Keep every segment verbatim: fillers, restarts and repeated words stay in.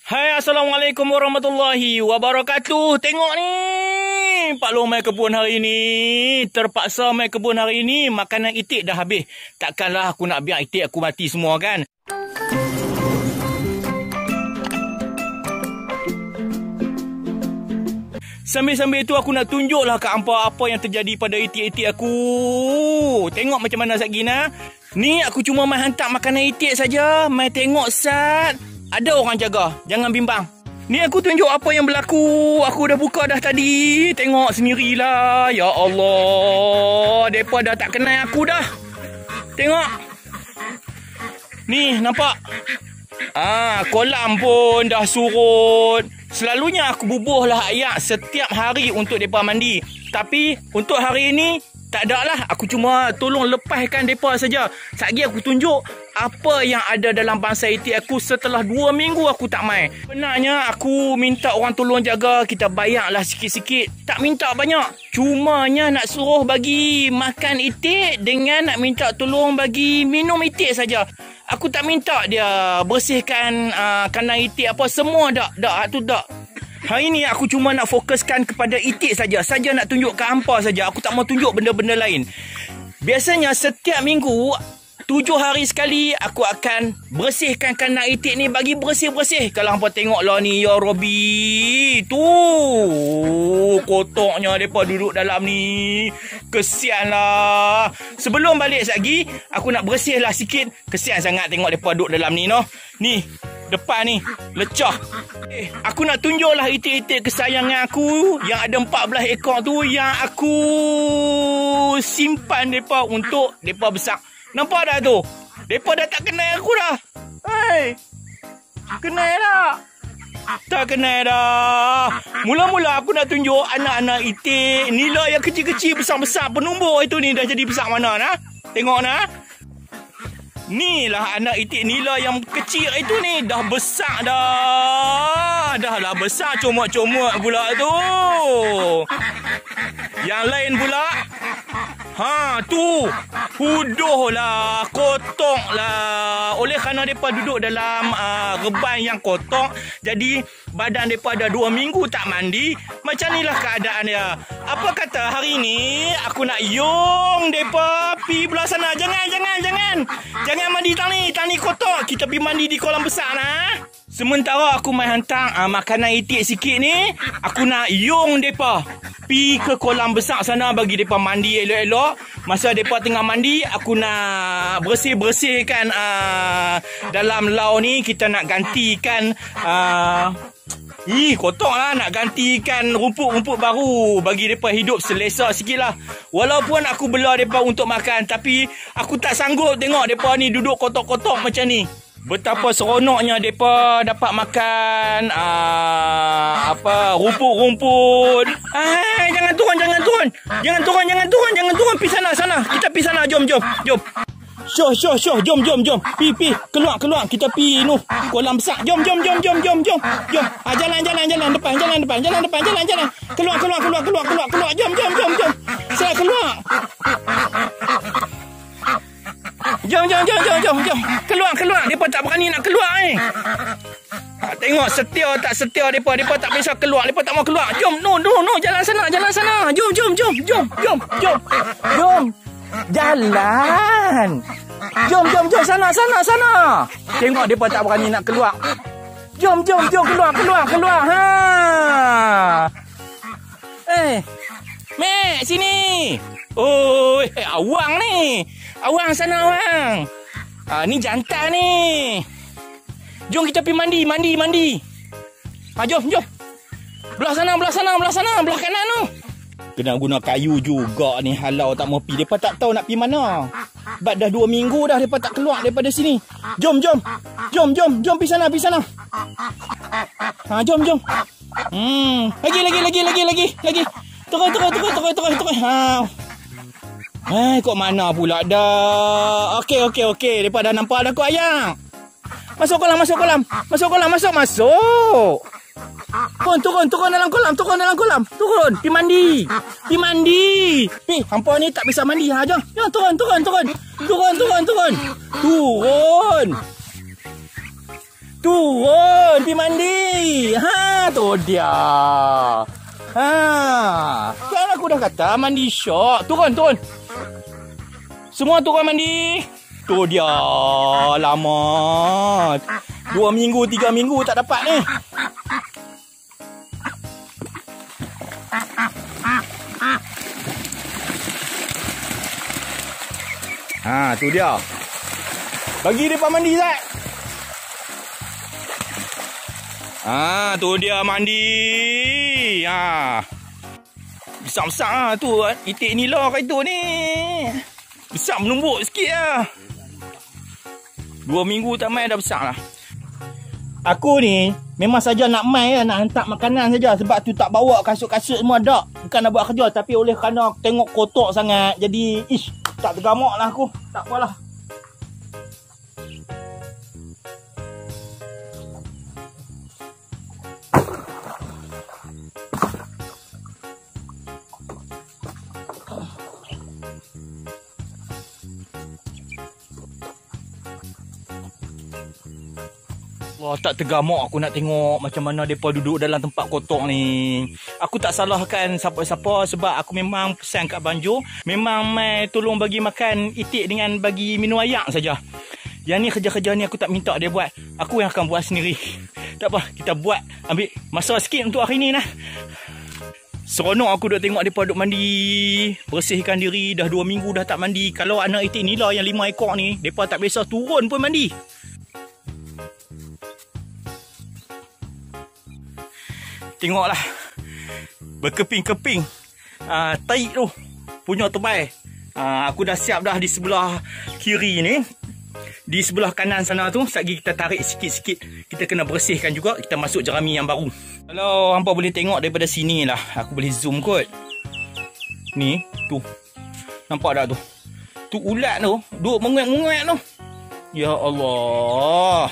Hai, Assalamualaikum warahmatullahi wabarakatuh. Tengok ni, Pak Long mai kebun hari ni. Terpaksa mai kebun hari ni. Makanan itik dah habis. Takkanlah aku nak biar itik aku mati semua kan. Sambil-sambil tu aku nak tunjuklah kat hampa apa yang terjadi pada itik-itik aku. Tengok macam mana Sat Gina. Ni aku cuma mai hantar makanan itik saja. Mai tengok Sat. Ada orang jaga. Jangan bimbang. Ni aku tunjuk apa yang berlaku. Aku dah buka dah tadi. Tengok sendirilah. Ya Allah. Mereka dah tak kenal aku dah. Tengok. Ni nampak. Ah, kolam pun dah surut. Selalunya aku bubuhlah air setiap hari untuk mereka mandi. Tapi untuk hari ini tak ada lah. Aku cuma tolong lepaskan mereka saja. Sekejap lagi aku tunjuk apa yang ada dalam bangsai itik aku setelah dua minggu aku tak main. Benarnya aku minta orang tolong jaga. Kita bayarlah sikit-sikit. Tak minta banyak. Cumanya nak suruh bagi makan itik dengan nak minta tolong bagi minum itik saja. Aku tak minta dia bersihkan uh, kandang itik apa. Semua tak. Tak, tu tak. Hari ni aku cuma nak fokuskan kepada itik saja. Saja nak tunjuk ke hampa saja. Aku tak mau tunjuk benda-benda lain. Biasanya setiap minggu, tujuh hari sekali, aku akan bersihkan kandang itik ni. Bagi bersih-bersih. Kalau hampa tengok lah ni, ya Robi. Tu, kotornya mereka duduk dalam ni. Kesian lah. Sebelum balik lagi, aku nak bersih lah sikit. Kesian sangat tengok mereka duduk dalam ni, no. Ni. Depan ni, lecah. Eh, aku nak tunjuklah itik-itik kesayangan aku yang ada empat belas ekor tu yang aku simpan mereka untuk mereka besar. Nampak dah tu? Mereka dah tak kenal aku dah. Hai. Kenal tak? Tak kenal dah. Mula-mula aku nak tunjuk anak-anak itik. Nila yang kecil-kecil, besar-besar penumbuk itu ni dah jadi besar mana nah? Tengok nah. Ni lah anak itik nila yang kecil itu ni. Dah besar dah. Dah lah besar. Comot-comot pula tu. Yang lain pula. Ha tu. Huduh lah. Kotor lah. Oleh kerana mereka duduk dalam uh, reban yang kotor. Jadi badan mereka dah dua minggu tak mandi. Macam ni lah keadaan dia. Apa kata hari ni aku nak yung mereka pi belah sana. Jangan, jangan, jangan. Jangan mandi tani. Tani kotor. Kita pergi mandi di kolam besar nah. Sementara aku main hantar uh, makanan itik sikit ni. Aku nak yung mereka pi ke kolam besar sana bagi mereka mandi elok-elok. Masa mereka tengah mandi, aku nak bersih-bersihkan uh, dalam lau ni. Kita nak gantikan uh, Ih, kotor lah. Nak gantikan rumput-rumput baru. Bagi mereka hidup selesa sikit lah. Walaupun aku bela mereka untuk makan. Tapi aku tak sanggup tengok mereka ni duduk kotor-kotor macam ni. Betapa seronoknya mereka dapat makan uh, apa rumput-rumput. Hai, jangan turun, jangan turun. Jangan turun, jangan turun, jangan turun. Pergi sana, sana. Kita pergi sana. Jom, jom, jom. Syuh, syuh, syuh. Jom, jom, jom. Pi, pi. Keluar, keluar. Kita pi nu kolam besar. Jom, jom, jom, jom, jom, jom. Jom. Ah, jalan, jalan, jalan depan, jalan depan, jalan depan, jalan, jalan. Keluar, keluar, keluar, keluar, keluar, keluar. Jom, jom, jom, jom. Saya keluar. Jom, jom, jom, jom, jom, jom. Keluar, keluar. Mereka tak berani nak keluar eh. Ha, tengok setia tak setia mereka. Mereka tak bisa keluar. Mereka tak mau keluar. Jom, no, no, no. Jalan sana, jalan sana. Jom, jom, jom, jom, jom, jom. Jom. Jalan. Jom, jom, jom. Sana, sana, sana. Tengok mereka tak berani nak keluar. Jom, jom, jom. Keluar, keluar, keluar. Ha. Eh. Mek, sini. Oh, eh, awang ni. Awang sana, awang. Ah, ni jantan ni. Jom kita pergi mandi, mandi, mandi. Ha, jom, jom. Belah sana, belah sana, belah sana, belah kanan tu. Kena guna kayu juga ni. Halau tak mau pergi. Mereka tak tahu nak pergi mana. Sebab dah dua minggu dah mereka tak keluar daripada sini. Jom, jom. Jom, jom, jom. Pergi sana, pergi sana. Ha, jom, jom. Hmm. Lagi, lagi, lagi, lagi, lagi, lagi. Turun, turun, turun, turun, turun, turun. Ha. Eh, kok mana pula dah. Okey, okey, okey. Mereka dah nampak dah kok ayam. Masuk kolam, masuk kolam. Masuk kolam, masuk, masuk. Turun, turun, turun dalam kolam, turun dalam kolam. Turun, pergi mandi. Pergi mandi. Pi, hampa ni tak bisa mandi. Ha, jom. Jom, turun, turun, turun. Turun, turun, turun. Turun. Turun, pergi mandi. Ha, tu dia. Ha. Kan aku dah kata mandi syok. Turun, turun. Semua turun mandi. Tu dia. Lama. Dua minggu, tiga minggu tak dapat ni. Ha, tu dia. Bagi depan mandi, Zat. Ha, tu dia mandi. Ha. Besar-besar lah tu. Itik nila kat itu ni. Besar menumbuk sikit lah. Dua minggu tak main dah besar lah. Aku ni memang saja nak main lah, nak hantar makanan saja. Sebab tu tak bawa kasut-kasut semua dak. Bukan nak buat kerja, tapi oleh kerana tengok kotor sangat. Jadi ish, tak tergamak lah aku. Tak apalah. Wah, tak tergamak aku nak tengok macam mana mereka duduk dalam tempat kotor ni. Aku tak salahkan siapa-siapa sebab aku memang pesan kat Banjo. Memang mai tolong bagi makan itik dengan bagi minum air saja. Yang ni kerja-kerja ni aku tak minta dia buat. Aku yang akan buat sendiri. Tak apa, kita buat. Ambil masa sikit untuk hari ni lah. Seronok aku duk tengok mereka duk mandi. Bersihkan diri. Dah dua minggu dah tak mandi. Kalau anak itik ni lah yang lima ekor ni, mereka tak biasa turun pun mandi. Tengoklah. Berkeping-keping. Uh, taik tu. Punya tebai. Uh, aku dah siap dah di sebelah kiri ni. Di sebelah kanan sana tu. Sekejap kita tarik sikit-sikit. Kita kena bersihkan juga. Kita masuk jerami yang baru. Kalau hampa boleh tengok daripada sini lah. Aku boleh zoom kot. Ni. Tu. Nampak tak tu? Tu ulat tu. Duk menguat-menguat tu. Ya Allah.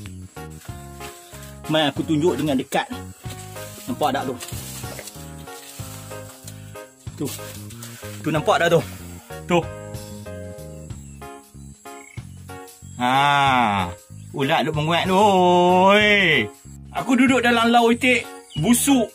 Mari aku tunjuk dengan dekat. Nampak tak tu? Tu. Tu nampak tak tu? Tu. Ha. Ulat duk menguat tu. Oi. Aku duduk dalam lau itik. Busuk.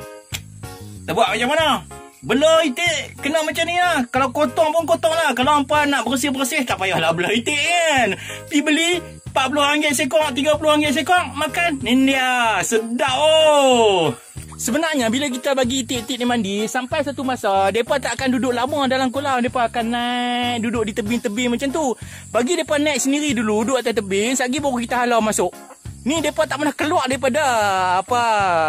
Tak buat macam mana? Belah itik. Kena macam ni lah. Kalau kotong pun kotong lah. Kalau hampa nak bersih-bersih, tak payahlah belah itik kan. Pergi beli empat puluh ringgit sekor, tiga puluh ringgit sekor. Makan. Ni dia. Sedap oh. Sebenarnya bila kita bagi itik-itik ni mandi, sampai satu masa mereka tak akan duduk lama dalam kolam. Mereka akan naik, duduk di tebing-tebing macam tu. Bagi mereka naik sendiri dulu, duduk atas tebing, sekejap baru kita halau masuk. Ni mereka tak pernah keluar daripada apa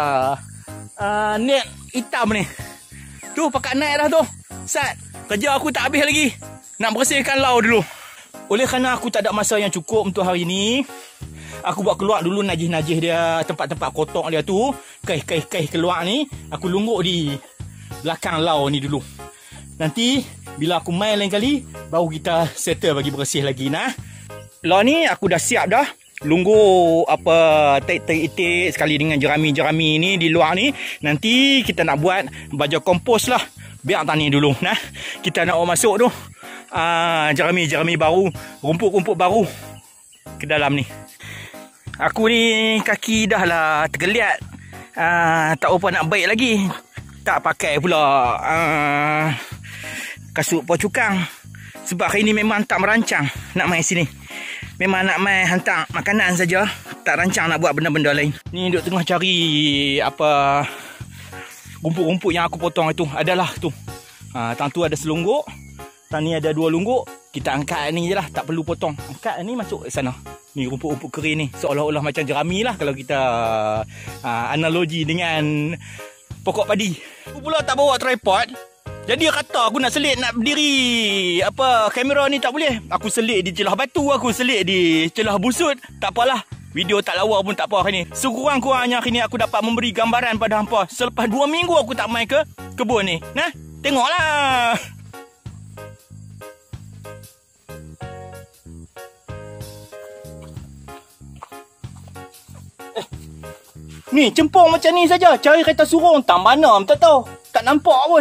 uh, net hitam ni. Tu pakat naik dah tu. Sat, kerja aku tak habis lagi. Nak bersihkan lau dulu. Oleh kerana aku tak ada masa yang cukup untuk hari ni, aku buat keluar dulu najis-najis dia, tempat-tempat kotor dia tu. Kaih-kaih-kaih keluar ni, aku lungguk di belakang lau ni dulu. Nanti, bila aku main lain kali, baru kita settle bagi bersih lagi nah. Lau ni aku dah siap dah. Lungguk apa taik-taik itik sekali dengan jerami-jerami ni di luar ni. Nanti kita nak buat baju kompos lah. Biar tani dulu nah. Kita nak masuk tu. Ah, jerami-jerami baru, rumput-rumput baru ke dalam ni. Aku ni kaki dah lah tergeliat. Uh, tak apa nak baik lagi. Tak pakai pula uh, kasut pocukang. Sebab hari ni memang tak merancang nak main sini. Memang nak main hantar makanan saja. Tak rancang nak buat benda-benda lain. Ni duk tengah cari apa rumput-rumput yang aku potong itu. Adalah tu. Uh, tang tu ada selungguk. Tang ni ada dua lungguk. Kita angkat ni je lah. Tak perlu potong. Angkat ni masuk ke sana. Ni rumput-rumput kering ni. Seolah-olah macam jerami lah. Kalau kita uh, analogi dengan pokok padi. Aku pula tak bawa tripod. Jadi kata aku nak selit, nak berdiri. Apa, kamera ni tak boleh. Aku selit di celah batu. Aku selit di celah busut. Tak apalah. Video tak lawa pun tak apa hari ni. Sekurang-kurangnya hari ni aku dapat memberi gambaran pada hampa. Selepas dua minggu aku tak main ke kebun ni. Nah, tengoklah. Ni cempung macam ni saja. Cari kereta surung. Tak mana tak tahu. Tak nampak pun.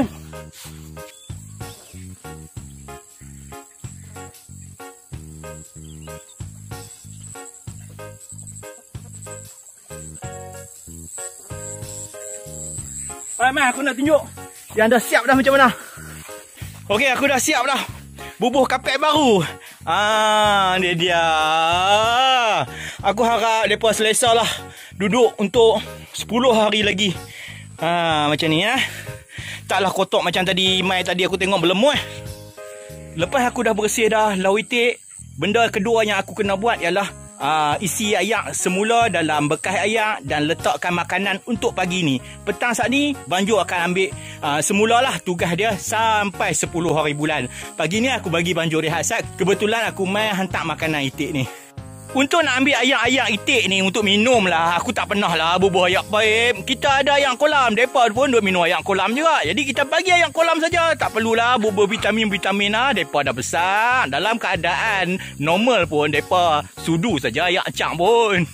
Hai, Mai, aku nak tunjuk yang dah siap dah macam mana. Okey, aku dah siap dah. Bubuh kapet baru. Ah, dia dia. Aku harap mereka selesa lah duduk untuk sepuluh hari lagi. Ah, macam ni ya. Taklah kotak macam tadi Mai tadi aku tengok berlemut. Lepas aku dah bersih dah lau itik, benda kedua yang aku kena buat ialah uh, isi ayak semula dalam bekas ayak dan letakkan makanan untuk pagi ni. Petang saat ni Banjo akan ambil uh, semulalah tugas dia sampai sepuluh hari bulan. Pagi ni aku bagi Banjo rehat. Kebetulan aku mai hantar makanan itik ni. Untuk nak ambil ayak-ayak itik ni untuk minum lah. Aku tak pernah lah bubuh ayak paip. Kita ada ayak kolam. Mereka pun duk minum ayak kolam juga. Jadi kita bagi ayak kolam saja. Tak perlulah bubuh vitamin-vitamin lah. Mereka dah besar. Dalam keadaan normal pun mereka sudu saja ayak acak pun.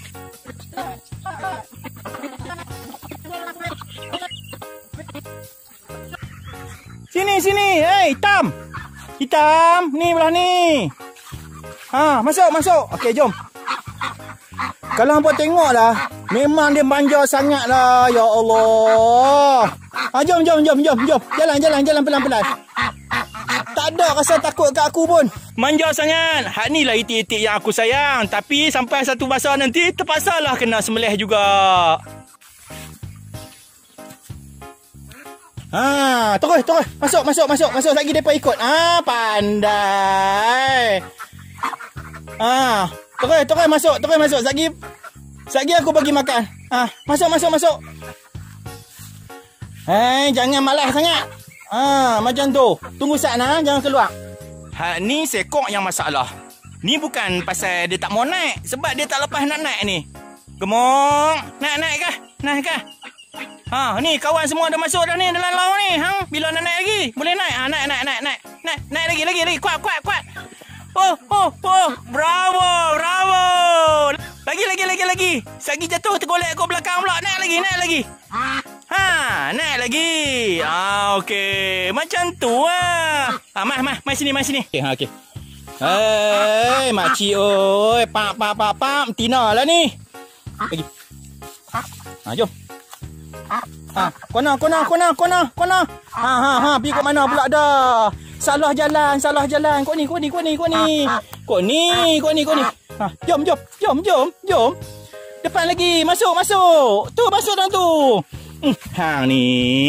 Sini, sini. Hei, hitam. Hitam. Ni belah ni. Ha, masuk, masuk. Okey, jom. Kalau hampa tengok lah, memang dia manja sangat lah. Ya Allah. Ha, jom, jom, jom, jom, jom. Jalan, jalan, jalan pelan-pelan. Tak ada rasa takut kat aku pun. Manja sangat. Hak ni lah itik-itik yang aku sayang. Tapi sampai satu masa nanti, terpaksalah kena sembelih juga. Ha, terus, terus. Masuk, masuk, masuk. Masuk lagi mereka ikut. Ha, pandai. Ha, terus, terus masuk, terus masuk. Sagi, sagi aku bagi makan. Ha, masuk, masuk, masuk. Hei, jangan malas sangat. Ha, macam tu. Tunggu sana, jangan keluar. Ha, ni sekok yang masalah. Ni bukan pasal dia tak mau naik, sebab dia tak lepas nak naik ni. Gemong, naik naik kah? Naik kah? Ha, ni kawan semua dah masuk dah ni dalam laut ni. Hang, bila nak naik lagi? Boleh naik? Ha, naik, naik, naik, naik. Naik, naik lagi, lagi, lagi. Kuat, kuat, kuat. Oh, oh, oh. Bravo, bravo. Lagi, lagi, lagi, lagi. Sagi jatuh, tergolek kau belakang pula. Naik lagi, naik lagi. Ha, naik lagi. Ah, okey. Macam tu lah. Ah, mai, mai, mai sini, mai sini. Okey, ha, okey. Hei, makcik oi. Pak, pak, pak, pak. Tina lah ni. Lagi. Ha, jom. Ha, kona, kona, kona, kona, kona. Ha, ha, ha. Pergi kat mana pula dah? Salah jalan, salah jalan. Kau ni, kau ni, kau ni, kau ni. Kau ni, kau ni, kau ni. Ha, jom, jom, jom, jom, jom. Depan lagi. Masuk, masuk. Tu, masuk dalam tu. Hmm, hang ni.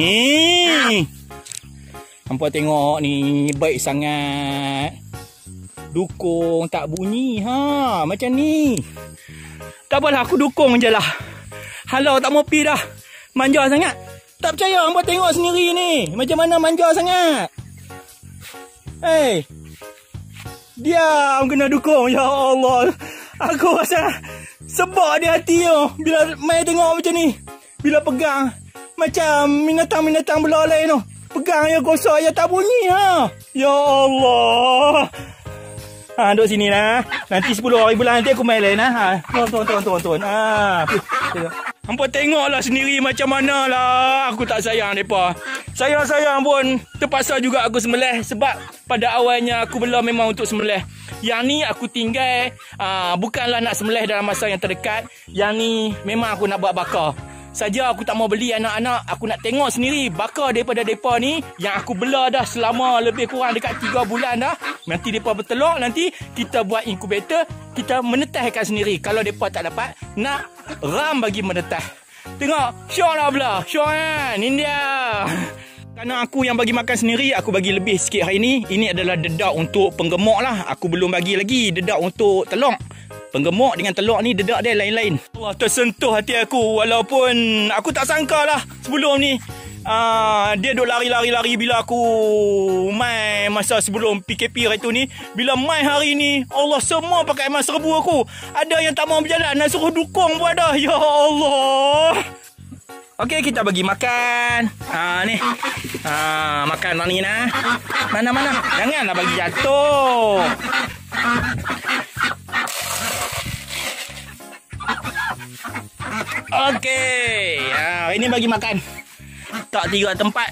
Hampa tengok ni, baik sangat. Dukung tak bunyi. Ha, macam ni. Tak apalah, aku dukung je lah. Halau tak mau pi dah. Manja sangat. Tak percaya, hampa tengok sendiri ni. Macam mana manja sangat. Hei. Diam kena dukung. Ya Allah. Aku rasa sebab dia hati tu. Bila main tengok macam ni. Bila pegang. Macam binatang-binatang belalai tu. Pegang ya gosok ya tak bunyi ha. Ya Allah. Ha, duduk sini lah. Nanti sepuluh hari bulan nanti aku main lain lah. Ha. Turun, turun, turun, turun, turun. Ha. Hampa tengoklah sendiri macam mana lah. Aku tak sayang mereka. Sayang-sayang pun terpaksa juga aku sembelih. Sebab pada awalnya aku belum memang untuk sembelih. Yang ni aku tinggal. Aa, bukanlah nak sembelih dalam masa yang terdekat. Yang ni memang aku nak buat bakar. Saja aku tak mau beli anak-anak. Aku nak tengok sendiri bakar daripada mereka ni. Yang aku bela dah selama lebih kurang dekat tiga bulan dah. Nanti mereka bertelur. Nanti kita buat inkubator. Kita menetahkan sendiri. Kalau mereka tak dapat, nak ram bagi menetah. Tengok. Syok lah pula. Syok kan. Ini dia. Kerana aku yang bagi makan sendiri, aku bagi lebih sikit hari ni. Ini adalah dedak untuk penggemuk lah. Aku belum bagi lagi dedak untuk telur. Penggemuk dengan telur ni dedak dia lain-lain. Wah, tersentuh hati aku. Walaupun aku tak sangka lah sebelum ni. Uh, dia duk lari-lari-lari bila aku main masa sebelum P K P hari tu ni. Bila main hari ni, Allah semua pakai emas serbu aku. Ada yang tak mau berjalan, nak suruh dukung pun ada. Ya Allah. Okey, kita bagi makan. Ha, ni. Ha, makan ni nah. Mana-mana. Janganlah bagi jatuh. Okey. Ha, ini bagi makan. Tak tiga tempat.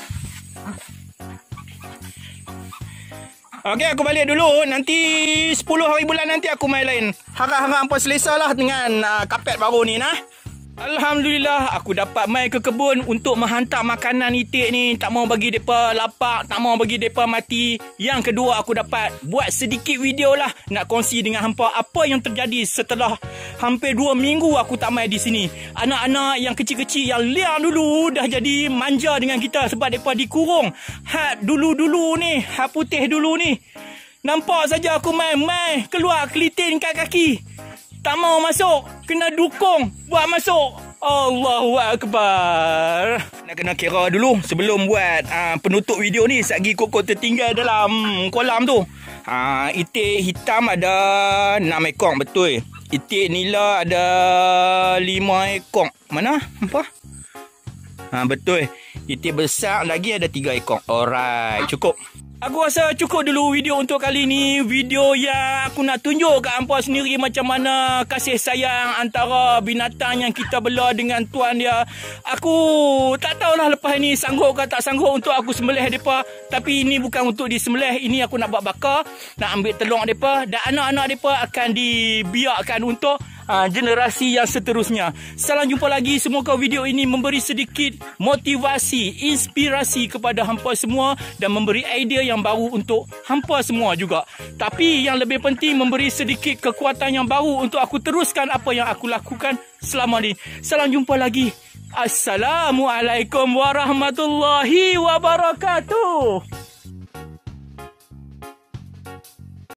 Okey, aku balik dulu. Nanti sepuluh hari bulan nanti aku main lain. Harap-harap hampa selesa lah dengan uh, kapet baru ni nah. Alhamdulillah, aku dapat mai ke kebun untuk menghantar makanan itik ni. Tak mau bagi depa lapak, tak mau bagi depa mati. Yang kedua, aku dapat buat sedikit video lah nak kongsi dengan hampa apa yang terjadi setelah hampir dua minggu aku tak mai di sini. Anak-anak yang kecil-kecil yang liar dulu dah jadi manja dengan kita sebab depa dikurung. Hat dulu-dulu ni, hat putih dulu ni. Nampak saja aku mai-mai keluar kelitin kat kaki. Tak mau masuk, kena dukung buat masuk. Allahu Akbar. Nak kena kira dulu sebelum buat uh, penutup video ni. Satgi kokok tertinggal dalam kolam tu. Uh, itik hitam ada enam ekor, betul. Itik nila ada lima ekor. Mana? Apa? Ha, betul. Itik besar lagi ada tiga ekor. Alright, cukup. Aku rasa cukup dulu video untuk kali ni. Video yang aku nak tunjuk kat hampa sendiri macam mana kasih sayang antara binatang yang kita bela dengan tuan dia. Aku tak tahulah lepas ni sanggup ke tak sanggup untuk aku sembelih mereka. Tapi ini bukan untuk disembelih. Ini aku nak buat bakar, nak ambil telur mereka. Dan anak-anak mereka akan dibiarkan untuk Ha, generasi yang seterusnya. Salam jumpa lagi. Semoga video ini memberi sedikit motivasi, inspirasi kepada hampa semua dan memberi idea yang baru untuk hampa semua juga. Tapi yang lebih penting memberi sedikit kekuatan yang baru untuk aku teruskan apa yang aku lakukan selama ni. Salam jumpa lagi. Assalamualaikum warahmatullahi wabarakatuh.